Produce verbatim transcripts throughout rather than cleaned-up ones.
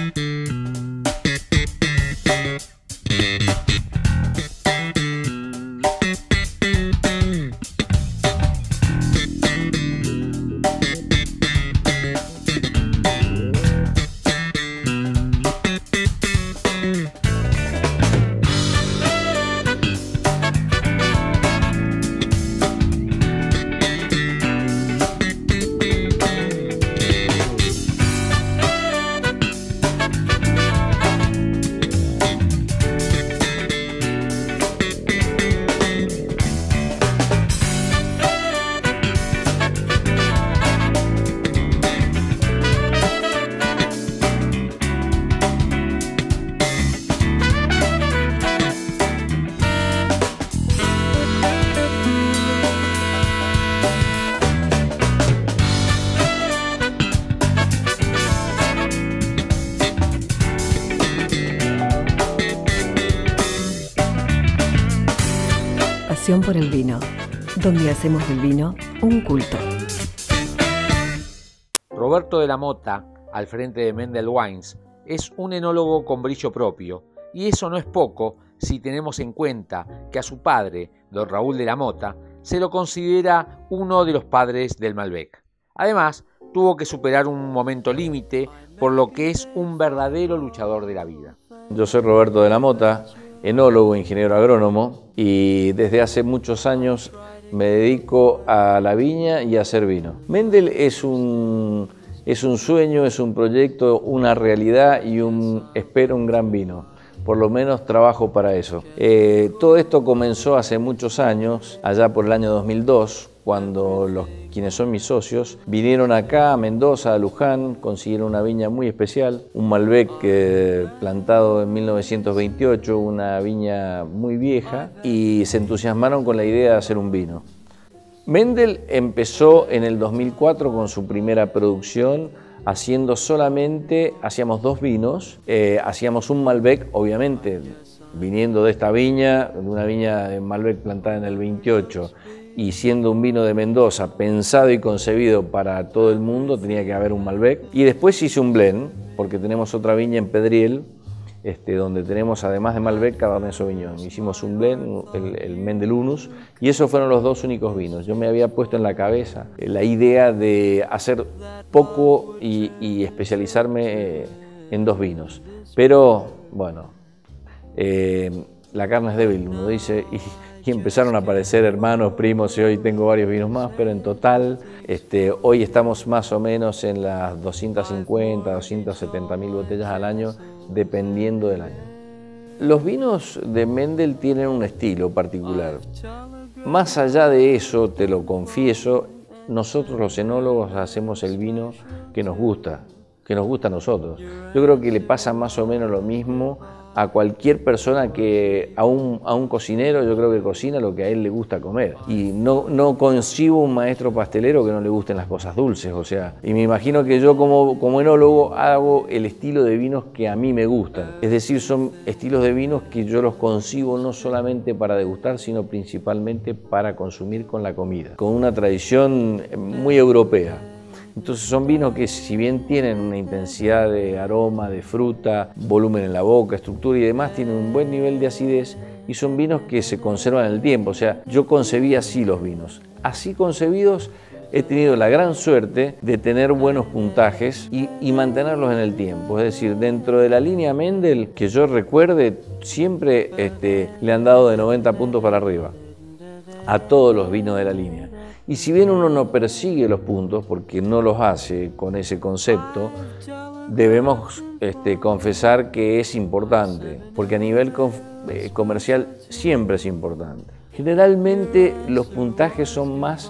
Por el vino, donde hacemos del vino un culto. Roberto de la Mota, al frente de Mendel Wines, es un enólogo con brillo propio, y eso no es poco si tenemos en cuenta que a su padre, don Raúl de la Mota, se lo considera uno de los padres del Malbec. Además, tuvo que superar un momento límite, por lo que es un verdadero luchador de la vida. Yo soy Roberto de la Mota, enólogo, ingeniero agrónomo, y desde hace muchos años me dedico a la viña y a hacer vino. Mendel es un, es un sueño, es un proyecto, una realidad y un, espero un gran vino. Por lo menos trabajo para eso. Eh, todo esto comenzó hace muchos años, allá por el año dos mil dos, cuando los quienes son mis socios vinieron acá a Mendoza, a Luján, consiguieron una viña muy especial, un Malbec eh, plantado en mil novecientos veintiocho, una viña muy vieja, y se entusiasmaron con la idea de hacer un vino. Mendel empezó en el dos mil cuatro con su primera producción, haciendo solamente, hacíamos dos vinos, eh, hacíamos un Malbec, obviamente, viniendo de esta viña, de una viña de Malbec plantada en el veintiocho, y siendo un vino de Mendoza, pensado y concebido para todo el mundo, tenía que haber un Malbec. Y después hice un blend, porque tenemos otra viña en Pedriel, este, donde tenemos, además de Malbec, Cabernet Sauvignon. Hicimos un blend, el, el Mendel Unus, y esos fueron los dos únicos vinos. Yo me había puesto en la cabeza la idea de hacer poco y, y especializarme en dos vinos. Pero, bueno, eh, la carne es débil, uno dice, y, y empezaron a aparecer hermanos, primos, y hoy tengo varios vinos más, pero en total, este, hoy estamos más o menos en las doscientas cincuenta, doscientas setenta mil botellas al año, dependiendo del año. Los vinos de Mendel tienen un estilo particular. Más allá de eso, te lo confieso, nosotros los enólogos hacemos el vino que nos gusta, que nos gusta a nosotros. Yo creo que le pasa más o menos lo mismo a cualquier persona que, a un, a un cocinero, yo creo que cocina lo que a él le gusta comer. Y no, no concibo un maestro pastelero que no le gusten las cosas dulces, o sea, y me imagino que yo como, como enólogo hago el estilo de vinos que a mí me gustan. Es decir, son estilos de vinos que yo los concibo no solamente para degustar, sino principalmente para consumir con la comida, con una tradición muy europea. Entonces son vinos que, si bien tienen una intensidad de aroma, de fruta, volumen en la boca, estructura y demás, tienen un buen nivel de acidez, y son vinos que se conservan en el tiempo. O sea, yo concebí así los vinos. Así concebidos, he tenido la gran suerte de tener buenos puntajes y, y mantenerlos en el tiempo. Es decir, dentro de la línea Mendel, que yo recuerde, siempre este, le han dado de noventa puntos para arriba a todos los vinos de la línea. Y si bien uno no persigue los puntos, porque no los hace con ese concepto, debemos este, confesar que es importante, porque a nivel eh, comercial siempre es importante. Generalmente los puntajes son más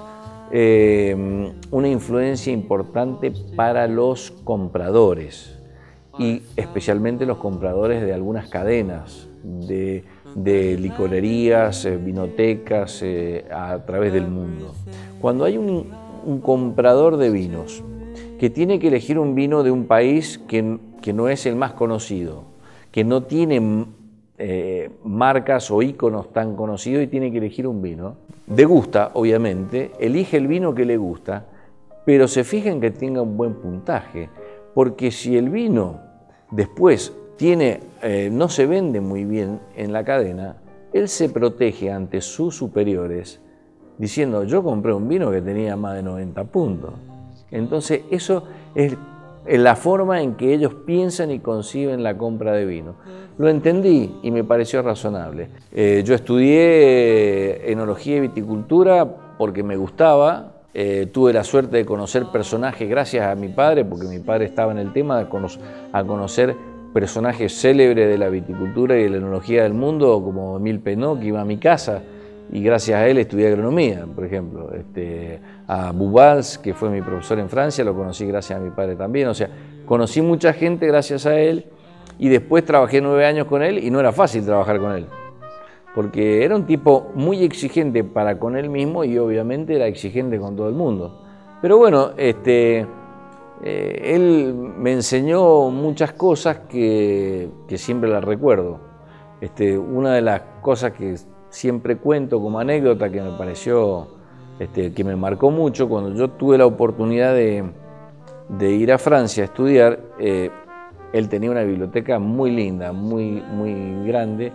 eh, una influencia importante para los compradores, y especialmente los compradores de algunas cadenas de de licorerías, eh, vinotecas, eh, a través del mundo. Cuando hay un, un comprador de vinos que tiene que elegir un vino de un país que, que no es el más conocido, que no tiene eh, marcas o íconos tan conocidos, y tiene que elegir un vino, degusta, obviamente, elige el vino que le gusta, pero se fija en que tenga un buen puntaje, porque si el vino después tiene, eh, no se vende muy bien en la cadena, él se protege ante sus superiores diciendo, yo compré un vino que tenía más de noventa puntos. Entonces eso es la forma en que ellos piensan y conciben la compra de vino. Lo entendí y me pareció razonable. Eh, yo estudié enología y viticultura porque me gustaba. Eh, tuve la suerte de conocer personajes gracias a mi padre, porque mi padre estaba en el tema de cono a conocer personajes célebres de la viticultura y de la enología del mundo, como Emile Penot, que iba a mi casa, y gracias a él estudié agronomía, por ejemplo. Este, a Bubals, que fue mi profesor en Francia, lo conocí gracias a mi padre también. O sea, conocí mucha gente gracias a él, y después trabajé nueve años con él, y no era fácil trabajar con él, porque era un tipo muy exigente para con él mismo y obviamente era exigente con todo el mundo. Pero bueno, este, eh, él me enseñó muchas cosas que, que siempre las recuerdo. Este, una de las cosas que siempre cuento como anécdota que me pareció, este, que me marcó mucho, cuando yo tuve la oportunidad de, de ir a Francia a estudiar, eh, él tenía una biblioteca muy linda, muy, muy grande,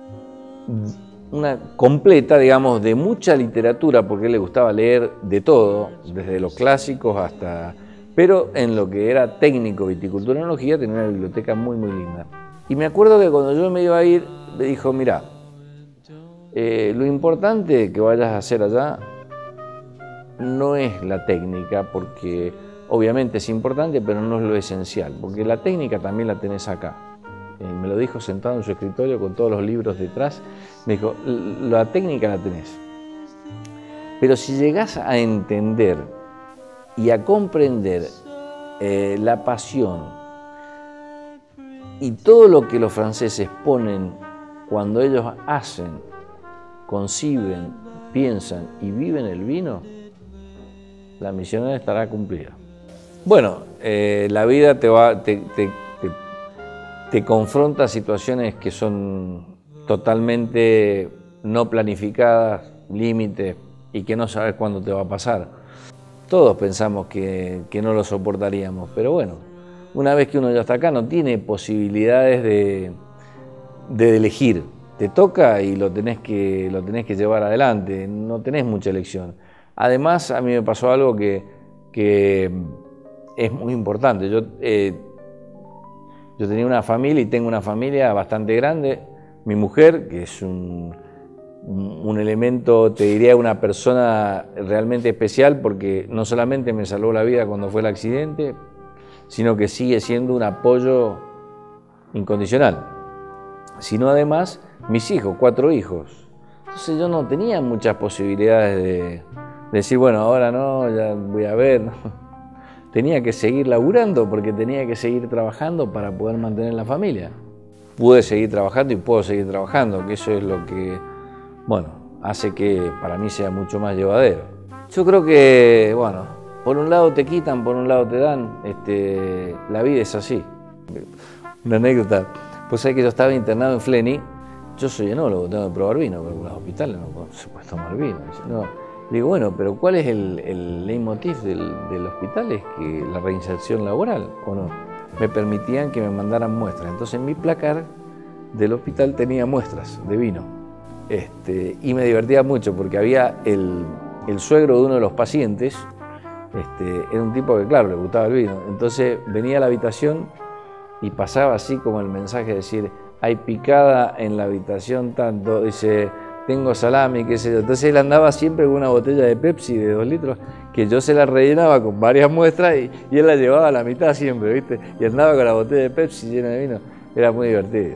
una completa, digamos, de mucha literatura, porque a él le gustaba leer de todo, desde los clásicos hasta... Pero en lo que era técnico, viticultura y enología, tenía una biblioteca muy, muy linda. Y me acuerdo que cuando yo me iba a ir, me dijo, mirá, eh, lo importante que vayas a hacer allá no es la técnica, porque obviamente es importante, pero no es lo esencial, porque la técnica también la tenés acá. Eh, me lo dijo sentado en su escritorio con todos los libros detrás, me dijo, la técnica la tenés, pero si llegás a entender y a comprender eh, la pasión y todo lo que los franceses ponen cuando ellos hacen, conciben, piensan y viven el vino, la misión estará cumplida. Bueno, eh, la vida te, va, te, te, te, te confronta a situaciones que son totalmente no planificadas, límites, y que no sabes cuándo te va a pasar. Todos pensamos que, que no lo soportaríamos, pero bueno, una vez que uno ya está acá no tiene posibilidades de, de elegir. Te toca y lo tenés, que, lo tenés que llevar adelante, no tenés mucha elección. Además, a mí me pasó algo que, que es muy importante. Yo, eh, yo tenía una familia y tengo una familia bastante grande. Mi mujer, que es un, un elemento, te diría, una persona realmente especial, porque no solamente me salvó la vida cuando fue el accidente, sino que sigue siendo un apoyo incondicional. Sino además, mis hijos, cuatro hijos. Entonces yo no tenía muchas posibilidades de, de decir, bueno, ahora no, ya voy a ver. ¿no? Tenía que seguir laburando porque tenía que seguir trabajando para poder mantener la familia. Pude seguir trabajando y puedo seguir trabajando, que eso es lo que, bueno, hace que para mí sea mucho más llevadero. Yo creo que, bueno, por un lado te quitan, por un lado te dan, este, la vida es así. Una anécdota, pues es que yo estaba internado en Fleni, yo soy enólogo, tengo que probar vino, pero en los hospitales no se puede tomar vino. No. Le digo, bueno, pero ¿cuál es el, el leitmotiv del, del hospital? ¿Es que la reinserción laboral o no? Me permitían que me mandaran muestras. Entonces mi placar del hospital tenía muestras de vino. Este, y me divertía mucho porque había el, el suegro de uno de los pacientes, este, era un tipo que, claro, le gustaba el vino. Entonces venía a la habitación y pasaba así como el mensaje de decir, hay picada en la habitación tanto, dice, tengo salami, qué sé yo. Entonces él andaba siempre con una botella de Pepsi de dos litros, que yo se la rellenaba con varias muestras y, y él la llevaba a la mitad siempre, ¿viste? Y andaba con la botella de Pepsi llena de vino. Era muy divertido.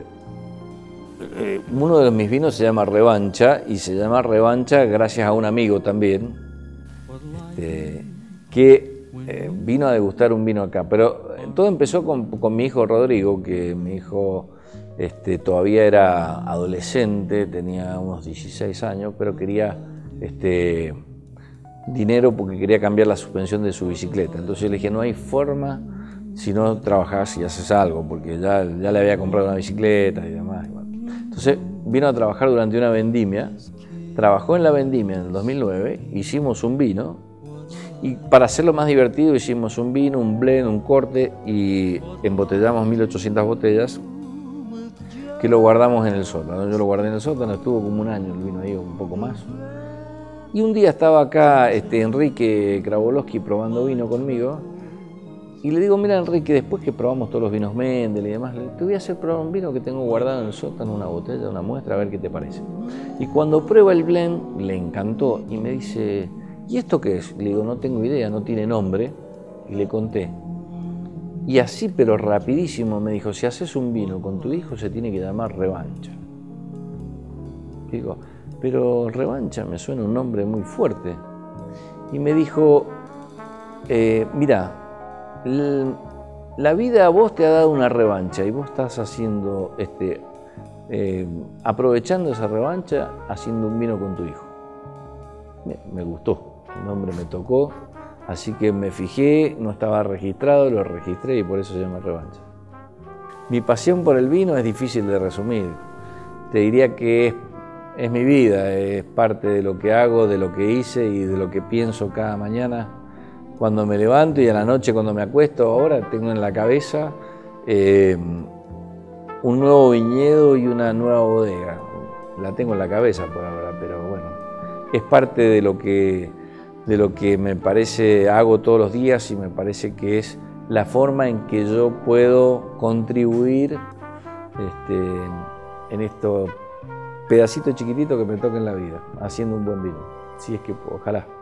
Eh, uno de mis vinos se llama Revancha, y se llama Revancha gracias a un amigo también, este, que eh, vino a degustar un vino acá. Pero todo empezó con, con mi hijo Rodrigo, que mi hijo... Este, todavía era adolescente, tenía unos dieciséis años, pero quería este, dinero porque quería cambiar la suspensión de su bicicleta. Entonces yo le dije, no hay forma si no trabajas y haces algo, porque ya, ya le había comprado una bicicleta y demás. Entonces vino a trabajar durante una vendimia, trabajó en la vendimia en el dos mil nueve, hicimos un vino Y para hacerlo más divertido hicimos un vino, un blend, un corte y embotellamos mil ochocientas botellas que lo guardamos en el sótano. Yo lo guardé en el sótano, estuvo como un año el vino ahí, un poco más. Y un día estaba acá este, Enrique Kravolowski probando vino conmigo y le digo, mira Enrique, después que probamos todos los vinos Mendel y demás, te voy a hacer probar un vino que tengo guardado en el sótano, una botella, una muestra, a ver qué te parece. Y cuando prueba el blend, le encantó y me dice, ¿y esto qué es? Le digo, no tengo idea, no tiene nombre, y le conté. Y así, pero rapidísimo, me dijo, si haces un vino con tu hijo se tiene que llamar Revancha. Digo, pero Revancha me suena un nombre muy fuerte. Y me dijo, eh, mira, la vida a vos te ha dado una revancha y vos estás haciendo, este, eh, aprovechando esa revancha, haciendo un vino con tu hijo. Me, me gustó, el nombre me tocó, así que me fijé, no estaba registrado, lo registré y por eso se llama Revancha. Mi pasión por el vino es difícil de resumir. Te diría que es, es mi vida, es parte de lo que hago, de lo que hice y de lo que pienso cada mañana cuando me levanto y a la noche cuando me acuesto. Ahora tengo en la cabeza eh, un nuevo viñedo y una nueva bodega. La tengo en la cabeza por ahora, pero bueno, es parte de lo que, de lo que me parece hago todos los días y me parece que es la forma en que yo puedo contribuir este, en estos pedacitos chiquititos que me toca en la vida, haciendo un buen vino. Si es que ojalá.